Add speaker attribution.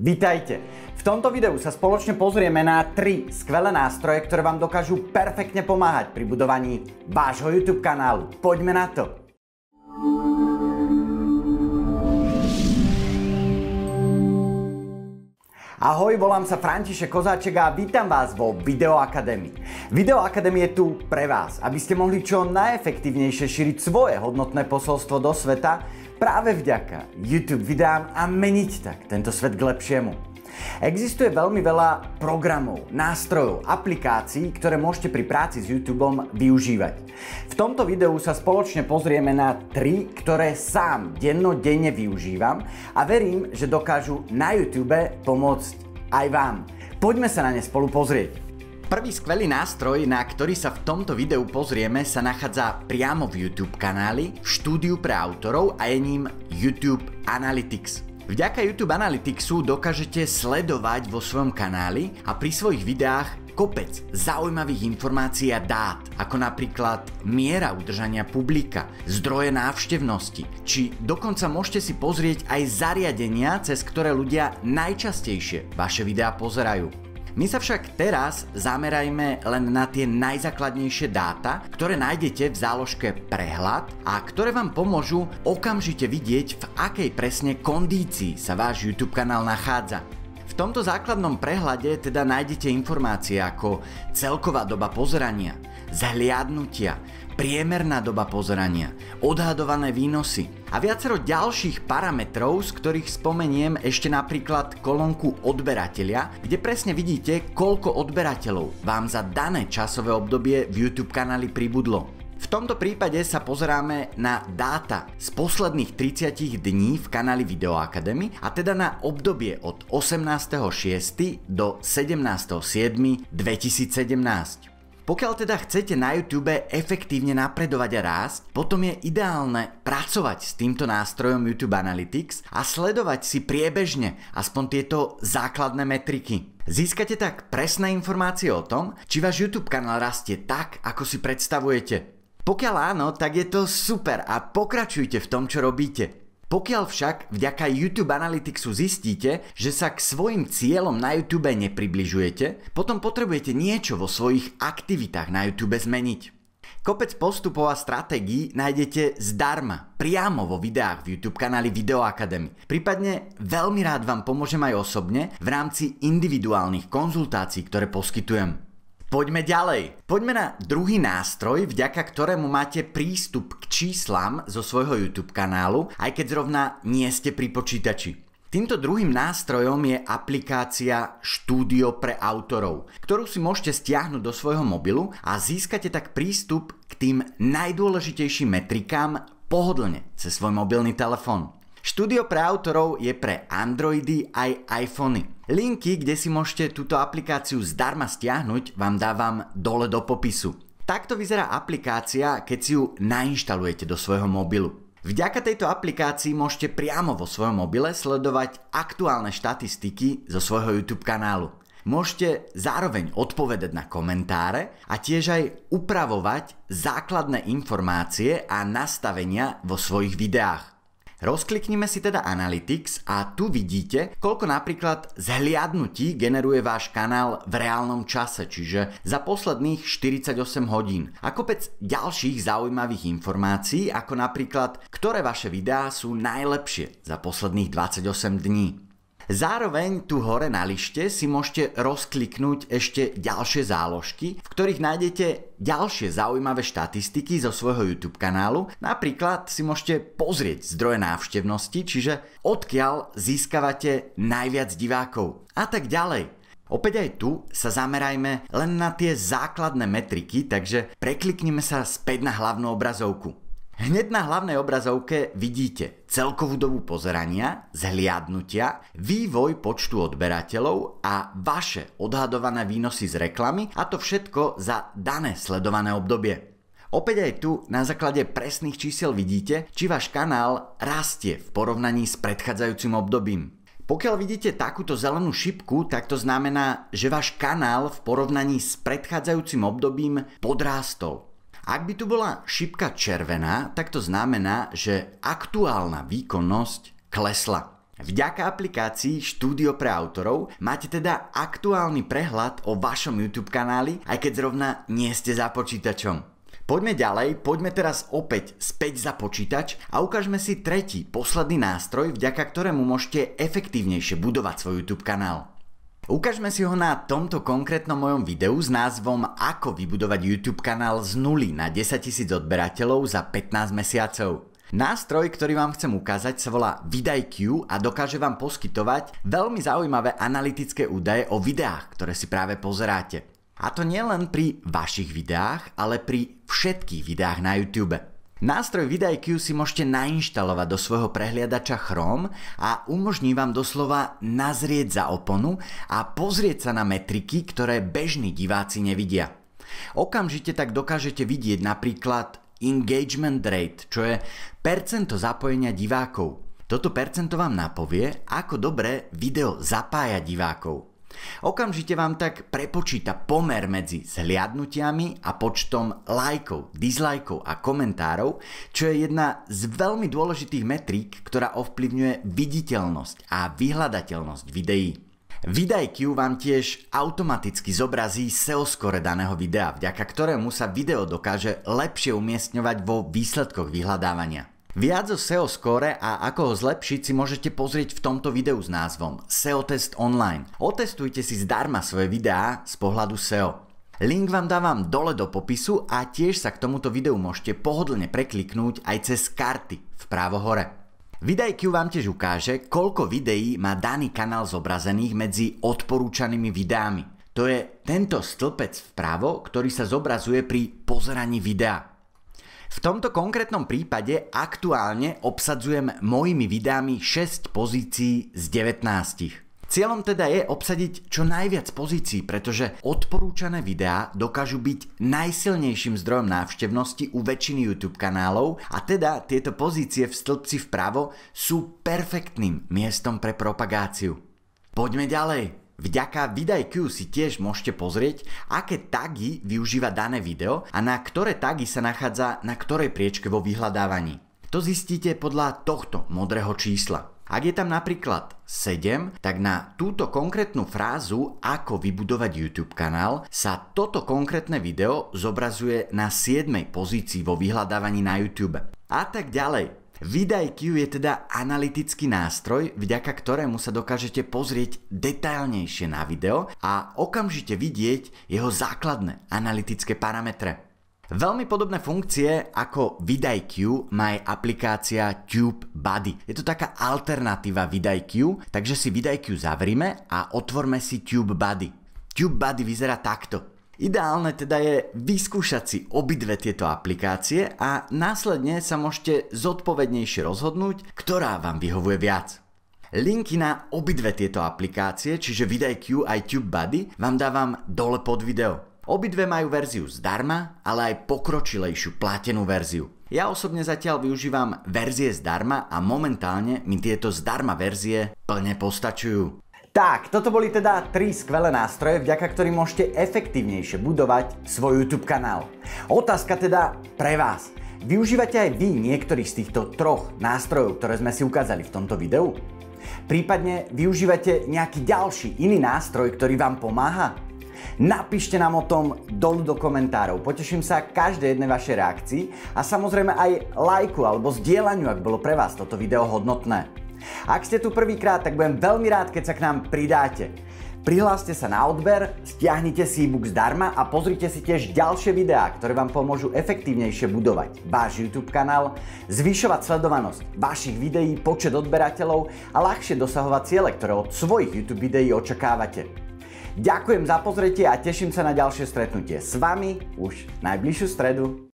Speaker 1: Vítajte! V tomto videu sa spoločne pozrieme na 3 skvelé nástroje, ktoré vám dokážu perfektne pomáhať pri budovaní vášho YouTube kanálu. Poďme na to! Ahoj, volám sa František Kozáček a vítam vás vo Video Akadémii. Video Akadémie je tu pre vás, aby ste mohli čo najefektívnejšie šíriť svoje hodnotné posolstvo do sveta práve vďaka YouTube videám a meniť tak tento svet k lepšiemu. Existuje veľmi veľa programov, nástrojov, aplikácií, ktoré môžete pri práci s YouTubeom využívať. V tomto videu sa spoločne pozrieme na 3, ktoré sám dennodenne využívam a verím, že dokážu na YouTube pomôcť aj vám. Poďme sa na ne spolu pozrieť. Prvý skvelý nástroj, na ktorý sa v tomto videu pozrieme, sa nachádza priamo v YouTube kanáli, v štúdiu pre autorov a je ním YouTube Analytics. Vďaka YouTube Analyticsu dokážete sledovať vo svojom kanáli a pri svojich videách kopec zaujímavých informácií a dát, ako napríklad miera udržania publika, zdroje návštevnosti, či dokonca môžete si pozrieť aj zariadenia, cez ktoré ľudia najčastejšie vaše videá pozerajú. My sa však teraz zamerajme len na tie najzákladnejšie dáta, ktoré nájdete v záložke Prehľad a ktoré vám pomôžu okamžite vidieť, v akej presne kondícii sa váš YouTube kanál nachádza. V tomto základnom prehľade teda nájdete informácie ako celková doba pozerania, zhliadnutia, priemerná doba pozerania, odhadované výnosy a viacero ďalších parametrov, z ktorých spomeniem ešte napríklad kolónku odberatelia, kde presne vidíte, koľko odberateľov vám za dané časové obdobie v YouTube kanáli pribudlo. V tomto prípade sa pozeráme na dáta z posledných 30 dní v kanáli Video Academy a teda na obdobie od 18.6. do 17.7.2017. Pokiaľ teda chcete na YouTube efektívne napredovať a rásť, potom je ideálne pracovať s týmto nástrojom YouTube Analytics a sledovať si priebežne aspoň tieto základné metriky. Získate tak presné informácie o tom, či váš YouTube kanál rastie tak, ako si predstavujete. Pokiaľ áno, tak je to super a pokračujte v tom, čo robíte. Pokiaľ však vďaka YouTube Analyticsu zistíte, že sa k svojim cieľom na YouTube nepribližujete, potom potrebujete niečo vo svojich aktivitách na YouTube zmeniť. Kopec postupov a stratégií nájdete zdarma, priamo vo videách v YouTube kanáli Video Academy. Prípadne veľmi rád vám pomôžem aj osobne v rámci individuálnych konzultácií, ktoré poskytujem. Poďme ďalej. Poďme na druhý nástroj, vďaka ktorému máte prístup k číslam zo svojho YouTube kanálu, aj keď zrovna nie ste pri počítači. Týmto druhým nástrojom je aplikácia Štúdio pre autorov, ktorú si môžete stiahnuť do svojho mobilu a získate tak prístup k tým najdôležitejším metrikám pohodlne cez svoj mobilný telefón. Štúdio pre autorov je pre Androidy aj iPhony. Linky, kde si môžete túto aplikáciu zdarma stiahnuť, vám dávam dole do popisu. Takto vyzerá aplikácia, keď si ju nainštalujete do svojho mobilu. Vďaka tejto aplikácii môžete priamo vo svojom mobile sledovať aktuálne štatistiky zo svojho YouTube kanálu. Môžete zároveň odpovedať na komentáre a tiež aj upravovať základné informácie a nastavenia vo svojich videách. Rozkliknime si teda Analytics a tu vidíte, koľko napríklad zhliadnutí generuje váš kanál v reálnom čase, čiže za posledných 48 hodín. A kopec ďalších zaujímavých informácií, ako napríklad, ktoré vaše videá sú najlepšie za posledných 28 dní. Zároveň tu hore na lište si môžete rozkliknúť ešte ďalšie záložky, v ktorých nájdete ďalšie zaujímavé štatistiky zo svojho YouTube kanálu. Napríklad si môžete pozrieť zdroje návštevnosti, čiže odkiaľ získavate najviac divákov a tak ďalej. Opäť aj tu sa zamerajme len na tie základné metriky, takže prekliknime sa späť na hlavnú obrazovku. Hneď na hlavnej obrazovke vidíte celkovú dobu pozerania, zhliadnutia, vývoj počtu odberateľov a vaše odhadované výnosy z reklamy, a to všetko za dané sledované obdobie. Opäť aj tu na základe presných čísiel vidíte, či váš kanál rastie v porovnaní s predchádzajúcim obdobím. Pokiaľ vidíte takúto zelenú šipku, tak to znamená, že váš kanál v porovnaní s predchádzajúcim obdobím podrástol. Ak by tu bola šipka červená, tak to znamená, že aktuálna výkonnosť klesla. Vďaka aplikácii Štúdio pre autorov máte teda aktuálny prehľad o vašom YouTube kanáli, aj keď zrovna nie ste za počítačom. Poďme ďalej, poďme teraz opäť späť za počítač a ukážme si tretí, posledný nástroj, vďaka ktorému môžete efektívnejšie budovať svoj YouTube kanál. Ukážme si ho na tomto konkrétnom mojom videu s názvom Ako vybudovať YouTube kanál z 0 na 10 000 odberateľov za 15 mesiacov. Nástroj, ktorý vám chcem ukázať, sa volá vidIQ a dokáže vám poskytovať veľmi zaujímavé analytické údaje o videách, ktoré si práve pozeráte. A to nielen pri vašich videách, ale pri všetkých videách na YouTube. Nástroj vidIQ si môžete nainštalovať do svojho prehliadača Chrome a umožní vám doslova nazrieť za oponu a pozrieť sa na metriky, ktoré bežní diváci nevidia. Okamžite tak dokážete vidieť napríklad engagement rate, čo je percento zapojenia divákov. Toto percento vám napovie, ako dobre video zapája divákov. Okamžite vám tak prepočíta pomer medzi zhliadnutiami a počtom lajkov, dislajkov a komentárov, čo je jedna z veľmi dôležitých metrík, ktorá ovplyvňuje viditeľnosť a vyhľadateľnosť videí. vidIQ vám tiež automaticky zobrazí SEO score daného videa, vďaka ktorému sa video dokáže lepšie umiestňovať vo výsledkoch vyhľadávania. Viac o SEO score a ako ho zlepšiť si môžete pozrieť v tomto videu s názvom SEO test online. Otestujte si zdarma svoje videá z pohľadu SEO. Link vám dávam dole do popisu a tiež sa k tomuto videu môžete pohodlne prekliknúť aj cez karty vpravo hore. vidIQ vám tiež ukáže, koľko videí má daný kanál zobrazených medzi odporúčanými videami. To je tento stĺpec vpravo, ktorý sa zobrazuje pri pozeraní videa. V tomto konkrétnom prípade aktuálne obsadzujem mojimi videami 6 pozícií z 19. Cieľom teda je obsadiť čo najviac pozícií, pretože odporúčané videá dokážu byť najsilnejším zdrojom návštevnosti u väčšiny YouTube kanálov a teda tieto pozície v stĺpci vpravo sú perfektným miestom pre propagáciu. Poďme ďalej. Vďaka vidIQ si tiež môžete pozrieť, aké tagy využíva dané video a na ktoré tagy sa nachádza na ktorej priečke vo vyhľadávaní. To zistíte podľa tohto modrého čísla. Ak je tam napríklad 7, tak na túto konkrétnu frázu ako vybudovať YouTube kanál sa toto konkrétne video zobrazuje na 7. pozícii vo vyhľadávaní na YouTube. A tak ďalej. vidIQ je teda analytický nástroj, vďaka ktorému sa dokážete pozrieť detailnejšie na video a okamžite vidieť jeho základné analytické parametre. Veľmi podobné funkcie ako vidIQ má aj aplikácia TubeBuddy. Je to taká alternatíva vidIQ, takže si vidIQ zavrime a otvorme si TubeBuddy. TubeBuddy vyzerá takto. Ideálne teda je vyskúšať si obidve tieto aplikácie a následne sa môžete zodpovednejšie rozhodnúť, ktorá vám vyhovuje viac. Linky na obidve tieto aplikácie, čiže vidIQ aj TubeBuddy, vám dávam dole pod video. Obidve majú verziu zdarma, ale aj pokročilejšiu platenú verziu. Ja osobne zatiaľ využívam verzie zdarma a momentálne mi tieto zdarma verzie plne postačujú. Tak, toto boli teda 3 skvelé nástroje, vďaka ktorým môžete efektívnejšie budovať svoj YouTube kanál. Otázka teda pre vás. Využívate aj vy niektorý z týchto 3 nástrojov, ktoré sme si ukázali v tomto videu? Prípadne využívate nejaký ďalší iný nástroj, ktorý vám pomáha? Napíšte nám o tom dolu do komentárov. Poteším sa každej jednej vašej reakcii a samozrejme aj lajku alebo zdieľaniu, ak bolo pre vás toto video hodnotné. Ak ste tu prvýkrát, tak budem veľmi rád, keď sa k nám pridáte. Prihláste sa na odber, stiahnite si e-book zdarma a pozrite si tiež ďalšie videá, ktoré vám pomôžu efektívnejšie budovať váš YouTube kanál, zvyšovať sledovanosť vašich videí, počet odberateľov a ľahšie dosahovať ciele, ktoré od svojich YouTube videí očakávate. Ďakujem za pozretie a teším sa na ďalšie stretnutie s vami už najbližšiu stredu.